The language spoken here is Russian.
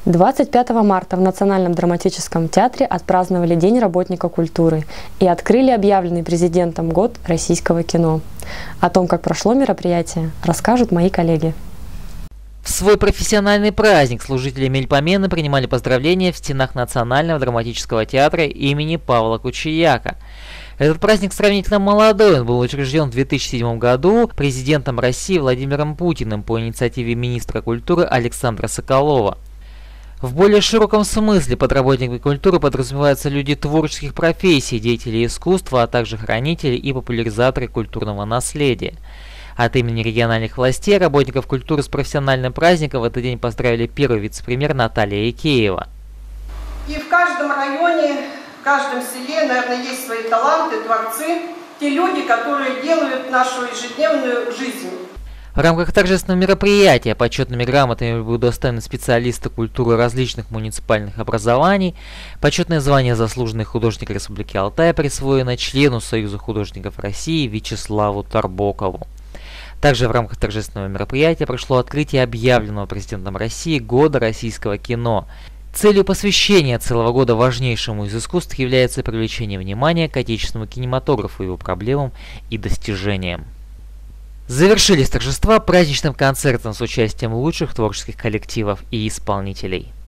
25 марта в Национальном драматическом театре отпраздновали День работника культуры и открыли объявленный президентом год российского кино. О том, как прошло мероприятие, расскажут мои коллеги. В свой профессиональный праздник служители Мельпомены принимали поздравления в стенах Национального драматического театра имени Павла Кучияка. Этот праздник сравнительно молодой, он был учрежден в 2007 году президентом России Владимиром Путиным по инициативе министра культуры Александра Соколова. В более широком смысле под работниками культуры подразумеваются люди творческих профессий, деятели искусства, а также хранители и популяризаторы культурного наследия. От имени региональных властей работников культуры с профессиональным праздником в этот день поздравили первый вице-премьер Наталья Икеева. И в каждом районе, в каждом селе, наверное, есть свои таланты, творцы, те люди, которые делают нашу ежедневную жизнь. В рамках торжественного мероприятия почетными грамотами будут удостоены специалисты культуры различных муниципальных образований. Почетное звание «Заслуженный художник Республики Алтай» присвоено члену Союза художников России Вячеславу Тарбокову. Также в рамках торжественного мероприятия прошло открытие объявленного президентом России Года российского кино. Целью посвящения целого года важнейшему из искусств является привлечение внимания к отечественному кинематографу, его проблемам и достижениям. Завершились торжества праздничным концертом с участием лучших творческих коллективов и исполнителей.